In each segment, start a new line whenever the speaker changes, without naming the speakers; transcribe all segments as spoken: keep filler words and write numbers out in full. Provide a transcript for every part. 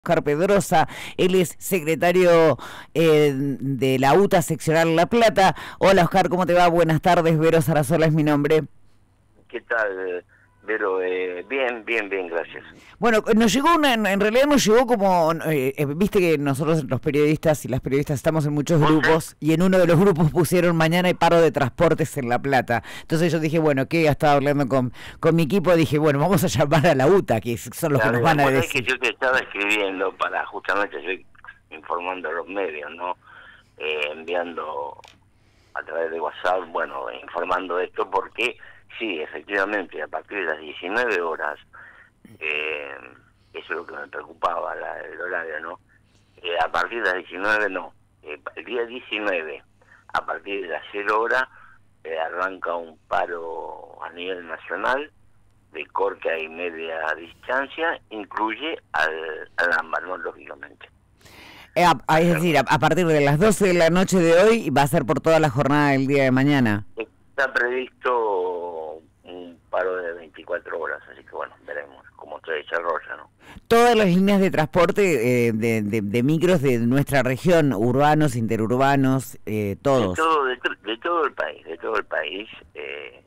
Oscar Pedrosa, él es secretario eh, de la UTA seccional La Plata. Hola Oscar, ¿cómo te va? Buenas tardes, Vero Sarasola es mi nombre.
¿Qué tal, Vero? Eh, bien, bien, bien, gracias.
Bueno, nos llegó una, en realidad nos llegó como, eh, eh, viste que nosotros los periodistas y las periodistas estamos en muchos grupos, y en uno de los grupos pusieron mañana hay paro de transportes en La Plata. Entonces yo dije, bueno, que estaba hablando con, con mi equipo, dije, bueno, vamos a llamar a la UTA, que son los
claro,
que nos van a decir.
Es que yo te estaba escribiendo para, justamente estoy informando a los medios, ¿no? Eh, enviando a través de WhatsApp, bueno, informando esto porque... Sí, efectivamente, a partir de las diecinueve horas, eh, eso es lo que me preocupaba, la, el horario, ¿no? Eh, a partir de las diecinueve, no. Eh, el día diecinueve, a partir de las cero horas, eh, arranca un paro a nivel nacional de corta y media distancia, incluye al, al AMBA, ¿no? Lógicamente.
Eh, a, es decir, a, a partir de las doce de la noche de hoy, va a ser por toda la jornada del día de mañana.
Está previsto un paro de veinticuatro horas, así que bueno, veremos cómo se desarrolla, ¿no?
Todas las líneas de transporte eh, de, de, de micros de nuestra región, urbanos, interurbanos, eh, todos.
De todo, de, de todo el país, de todo el país, eh,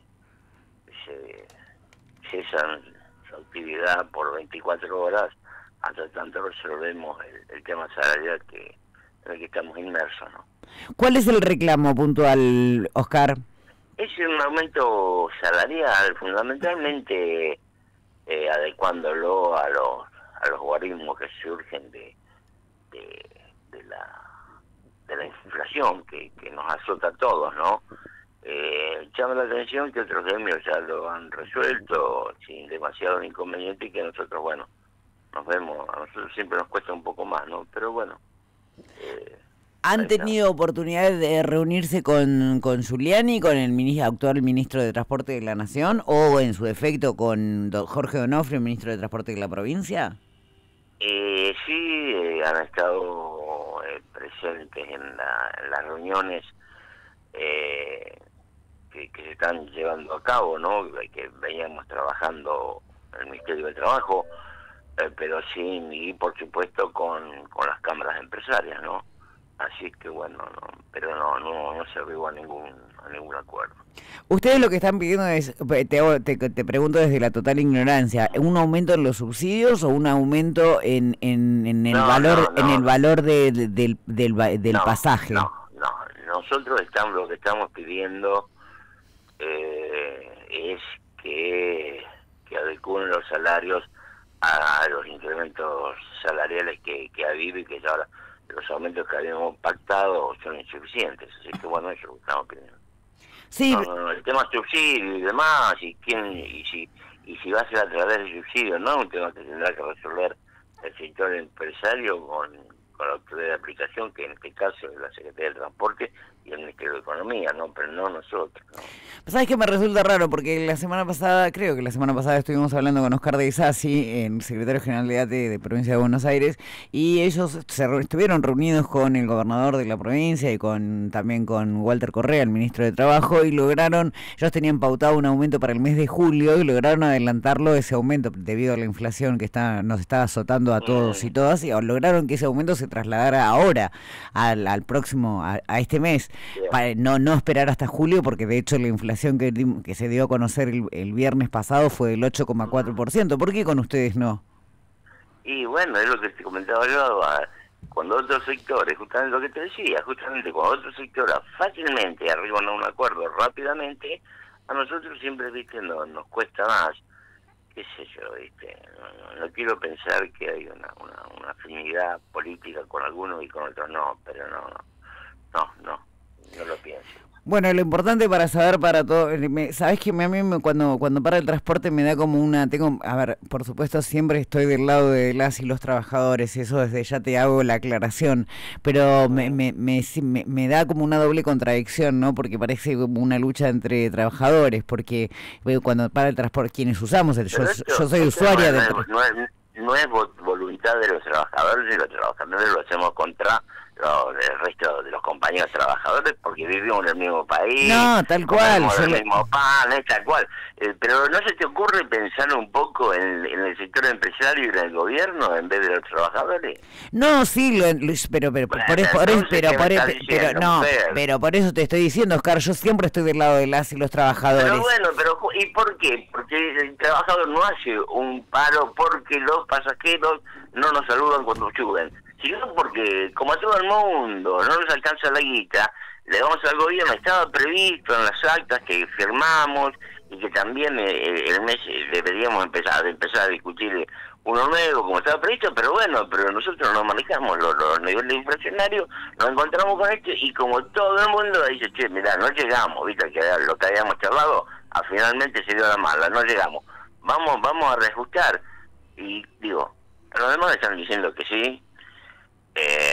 se cesan su actividad por veinticuatro horas, hasta tanto resolvemos el, el tema salarial que, en el que estamos inmersos, ¿no?
¿Cuál es el reclamo puntual, Oscar?
Es un aumento salarial, fundamentalmente eh, adecuándolo a los a los guarismos que surgen de de, de la de la inflación que, que nos azota a todos, ¿no? Eh, llama la atención que otros gremios ya lo han resuelto sin demasiado inconveniente y que nosotros, bueno, nos vemos, a nosotros siempre nos cuesta un poco más, ¿no? Pero bueno... Eh,
¿Han tenido oportunidad de reunirse con, con Giuliani, con el ministro, actual ministro de Transporte de la Nación, o en su defecto con don Jorge Donofrio, ministro de Transporte de la provincia?
Eh, sí, eh, han estado eh, presentes en, la, en las reuniones eh, que, que se están llevando a cabo, ¿no? Que veníamos trabajando en el Ministerio de Trabajo, eh, pero sí, y por supuesto con, con las cámaras empresarias, ¿no? Así que bueno, no, pero no no no se arribó a ningún a ningún acuerdo.
Ustedes lo que están pidiendo es, te, te, te pregunto desde la total ignorancia, ¿un aumento en los subsidios o un aumento en en, en el
no,
valor
no, no,
en el valor de, de, del del, del
no,
pasaje?
No, no, nosotros estamos lo que estamos pidiendo eh, es que que adecúen los salarios a los incrementos salariales que, que ha habido y que ya ahora los aumentos que habíamos pactado son insuficientes, así que bueno, eso es lo que estamos pidiendo.
Sí.
No, no, no, el tema subsidio y demás, y quién y si y si va a ser a través de subsidio, no, un tema que tendrá que resolver el sector empresario con, con la autoridad de aplicación, que en este caso es la Secretaría de Transporte y el Ministerio de Economía, no, pero no nosotros, ¿no?
¿Sabes qué me resulta raro? Porque la semana pasada, creo que la semana pasada estuvimos hablando con Oscar de Isasi, el secretario general de A T E de Provincia de Buenos Aires, y ellos se re estuvieron reunidos con el gobernador de la provincia y con también con Walter Correa, el ministro de Trabajo, y lograron, ellos tenían pautado un aumento para el mes de julio y lograron adelantarlo ese aumento debido a la inflación que está nos está azotando a todos y todas, y lograron que ese aumento se trasladara ahora al, al próximo, a, a este mes, para no, no esperar hasta julio, porque de hecho la inflación que, que se dio a conocer el, el viernes pasado fue del ocho coma cuatro por ciento. ¿Por qué con ustedes no?
Y bueno, es lo que te comentaba yo, cuando otros sectores, justamente lo que te decía, justamente cuando otros sectores fácilmente arriban a un acuerdo rápidamente, a nosotros siempre, viste, no, nos cuesta más, qué sé yo, viste, no, no, no quiero pensar que hay una, una, una afinidad política con algunos y con otros no, pero no, no, no, no lo pienso.
Bueno, lo importante para saber para todo, me, sabes que a mí me, cuando cuando para el transporte me da como una, tengo, a ver, por supuesto siempre estoy del lado de las y los trabajadores, eso desde ya te hago la aclaración, pero me me, me, me, me da como una doble contradicción, ¿no? Porque parece como una lucha entre trabajadores, porque cuando para el transporte, quienes usamos, el, yo, esto, yo soy usuaria
no
del
es, no, es, no es voluntad de los trabajadores, y los trabajadores lo hacemos contra lo- el resto de los compañeros trabajadores, porque vivimos en el mismo país.
No, tal cual.
Comemos
yo
el
le-
mismo pan, es tal cual. Eh, pero ¿no se te ocurre pensar un poco en, en el sector empresario y en el gobierno en vez de los trabajadores?
No, sí, lo- lo- pero, pero,
Bueno,
por, eso- por eso,
entonces,
pero,
¿qué
por
me
eso-
estás
pero,
diciendo,
no,
mujer?
pero por eso te estoy diciendo, Oscar, yo siempre estoy del lado de las y los trabajadores.
Pero bueno, pero ju- ¿y por qué? Porque el trabajador no hace un paro porque los pasajeros no nos saludan cuando suben, sino porque, como a todo el mundo, no nos alcanza la guita, le vamos al gobierno, estaba previsto en las actas que firmamos y que también eh, el mes eh, deberíamos empezar, empezar a discutir uno nuevo, como estaba previsto, pero bueno, pero nosotros no manejamos los, los niveles inflacionarios, nos encontramos con esto y como todo el mundo dice, che, mirá, no llegamos, viste, que lo que habíamos charlado, a finalmente se dio la mala, no llegamos, vamos vamos a reajustar, y digo, los demás están diciendo que sí, eh,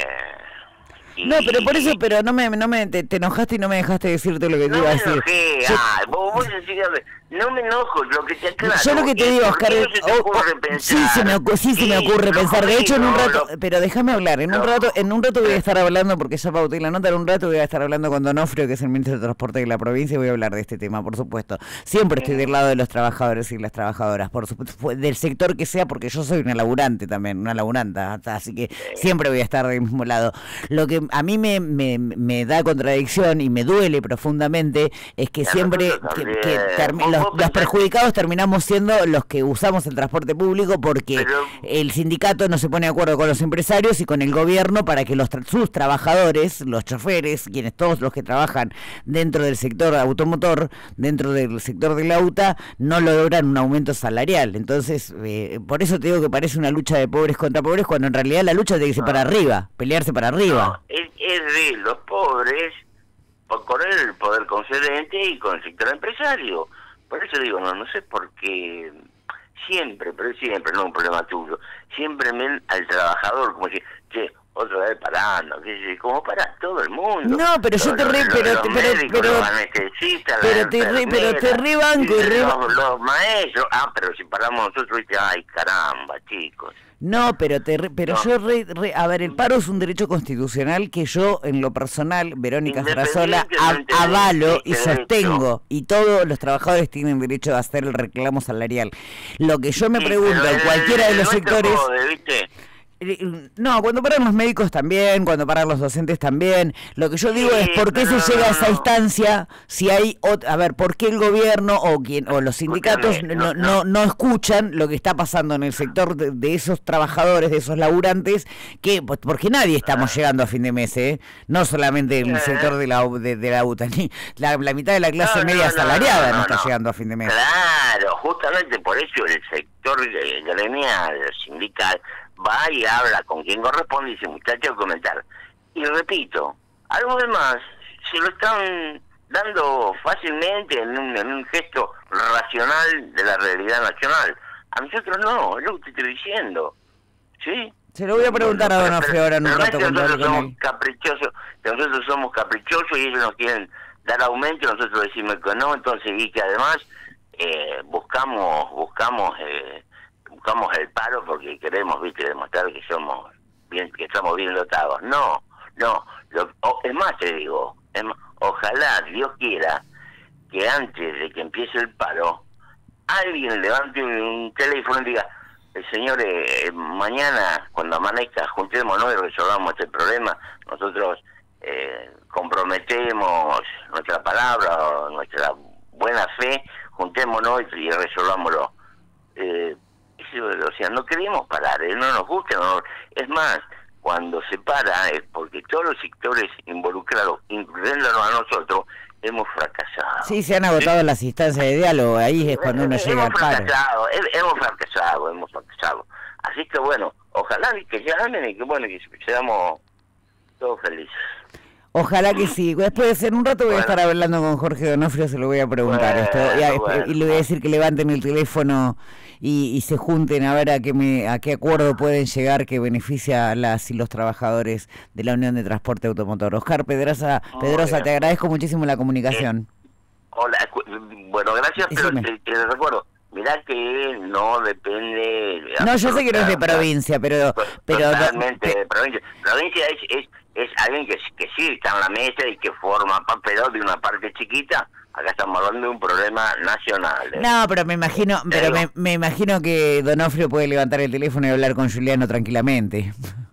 y-
No, pero por eso, pero no me, no me te, te enojaste y no me dejaste decirte lo que te
no
iba a
me
decir.
enojé,
Yo-
ah, vos, vos decís, a ver, no me enojo, lo que te aclaro.
Yo lo que te
es
digo,
por
Oscar,
qué
es-
no se te
oh,
ocurre
oh,
pensar.
sí se me ocurre, sí se me
Sí,
ocurre
no,
pensar. De hecho, en un
no,
rato,
lo-
pero déjame hablar. En un
no.
rato, en un rato voy a estar hablando porque ya pauté la nota. En un rato voy a estar hablando con Donofrio, que es el ministro de Transporte de la provincia, y voy a hablar de este tema, por supuesto. Siempre estoy del lado de los trabajadores y las trabajadoras, por supuesto, fue del sector que sea, porque yo soy una laburante también, una laburanta, así que siempre voy a estar del mismo lado. Lo que a mí me, me, me da contradicción y me duele profundamente es que
Y a
siempre
nosotros
que,
también.
que termi-
Vos-
los,
vos
los
pensás-
perjudicados terminamos siendo los que usamos el transporte público porque
Pero-
el sindicato no se pone de acuerdo con los empresarios y con el gobierno para que los tra- sus trabajadores, los choferes, quienes todos los que trabajan dentro del sector automotor, dentro del sector del auto, no logran un aumento salarial. Entonces, eh, por eso te digo que parece una lucha de pobres contra pobres, cuando en realidad la lucha tiene que ser para arriba, pelearse para arriba.
No, es, es de los pobres por con el poder concedente y con el sector empresario. Por eso digo, no, no sé por qué siempre, pero siempre, no es un problema tuyo, siempre ven al trabajador como si, che, otra vez parando, que sé, como para todo el mundo.
No, pero yo te re-
Los-
pero-
los
pero-
médicos,
pero-
los anestesistas,
pero
las
te re- pero te
enfermeras,
rebanco y re-
los, los maestros, ah, pero si paramos nosotros, dice, ay, caramba, chicos.
No, pero te re- pero
No.
yo re- re- a ver, el paro es un derecho constitucional que yo en lo personal, Verónica Sarasola,
Independientemente
a-
de
avalo y
este
sostengo,
derecho.
y todos los trabajadores tienen derecho a hacer el reclamo salarial. Lo que yo me
Sí,
pregunto
pero
en
el-
cualquiera de
el
los
nuestro
sectores,
jode, ¿viste?
eh, no, cuando paran los médicos también, cuando paran los docentes también. Lo que yo digo
Sí,
es por qué se
pero
llega a esa
no.
instancia si hay, ot- a ver, por qué el gobierno o quien o los sindicatos
Escúchame,
no,
no,
no, no escuchan lo que está pasando en el sector de, de esos trabajadores, de esos laburantes, que pues, porque nadie estamos llegando a fin de mes, ¿eh? No solamente en el
Eh.
sector de la de, de la U T A, ni la, la mitad de la clase
No, no,
media
no,
asalariada no,
no, no,
está
no.
llegando a fin de mes.
Claro, justamente por eso el sector eh, gremial, sindical, va y habla con quien corresponde y dice, muchachos, comentar. Y repito, algo de más, se lo están dando fácilmente en un, en un gesto racional de la realidad nacional. A nosotros no, es lo que te estoy diciendo. ¿Sí?
Se lo voy a preguntar a Donofrio ahora en un
Pero no es
rato
que
cuando hable
nosotros
con
somos
él.
caprichosos, que nosotros somos caprichosos y ellos nos quieren dar aumento, nosotros decimos que no, entonces, y que además eh, buscamos, buscamos, eh, buscamos el paro porque queremos, viste, demostrar que somos bien, que estamos bien dotados. No, no, lo, o, es más te digo, es más, ojalá Dios quiera que antes de que empiece el paro, alguien levante un, un teléfono y diga, eh, señores, eh, mañana cuando amanezca, juntémonos y resolvamos este problema. Nosotros eh, comprometemos nuestra palabra, o nuestra buena fe, juntémonos y, y resolvámoslo. Eh, eso, o sea, no queremos parar, eh, no nos gusta, no, es más, cuando se para es porque todos los sectores involucrados, incluyéndonos a nosotros, hemos fracasado.
Sí, se han agotado las instancias de diálogo, ahí es cuando uno
Eh,
llega al
hemos
paro.
fracasado, he- hemos fracasado, hemos fracasado. Así que bueno, ojalá que llamen y que bueno, que seamos todos felices.
Ojalá que sí. Después, en un rato voy a
Bueno.
estar hablando con Jorge Donofrio, se lo voy a preguntar
Bueno,
esto. Y, a-
bueno.
y le voy a decir que levanten el teléfono y, y se junten a ver a qué, me, a qué acuerdo pueden llegar que beneficia a las y los trabajadores de la Unión de Transporte Automotor. Oscar Pedrosa,
Muy
Pedrosa,
bien.
te agradezco muchísimo la comunicación.
Hola, cu- bueno, gracias, pero
Decime.
te, te recuerdo, Mirá que no depende...
No, yo sé que no es de provincia, pero... pero
totalmente de provincia. Provincia es, es, es alguien que, que sí está en la mesa y que forma papel de una parte chiquita. Acá estamos hablando de un problema nacional. ¿eh?
No, pero me imagino pero me, me imagino que Donofrio puede levantar el teléfono y hablar con Juliano tranquilamente.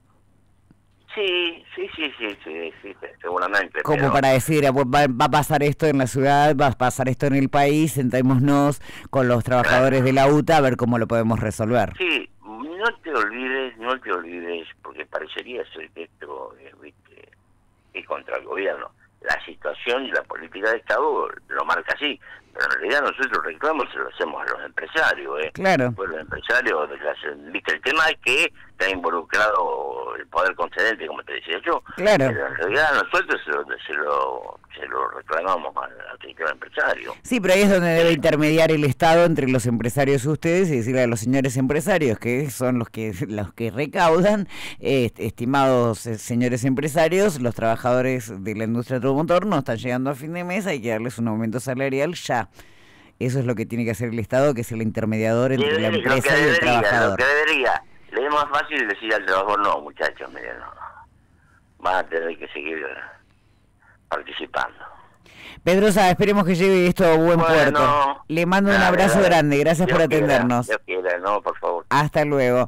Sí, sí, sí, sí, sí, sí, seguramente.
Como
pero...
para decir, va, va a pasar esto en la ciudad, va a pasar esto en el país, sentémonos con los trabajadores claro. de la U T A a ver cómo lo podemos resolver.
Sí, no te olvides, no te olvides, porque parecería ser que esto es, viste, es contra el gobierno. La situación y la política de Estado lo marca así, pero en realidad nosotros los reclamos se lo hacemos a los empresarios, ¿eh?
Claro.
Pues los empresarios de clase, viste, el tema es que está involucrado el poder concedente, como te decía yo.
Claro.
Pero en realidad nosotros se lo, se lo, se lo reclamamos al, al sector empresario.
Sí, pero ahí es donde debe intermediar el Estado entre los empresarios y ustedes y decirle a los señores empresarios, que son los que los que recaudan, eh, estimados señores empresarios, los trabajadores de la industria automotor no están llegando a fin de mes, hay que darles un aumento salarial ya. Eso es lo que tiene que hacer el Estado, que es el intermediador entre debería, la empresa y el trabajador.
Lo que debería, le es más fácil decir al trabajador, no, muchachos, miren, no, van a tener que seguir participando.
Pedrosa, esperemos que lleve esto a buen bueno, puerto. Le mando un abrazo dale, grande, gracias Dios por atendernos.
Quiera, Dios quiera, no, por favor.
Hasta luego.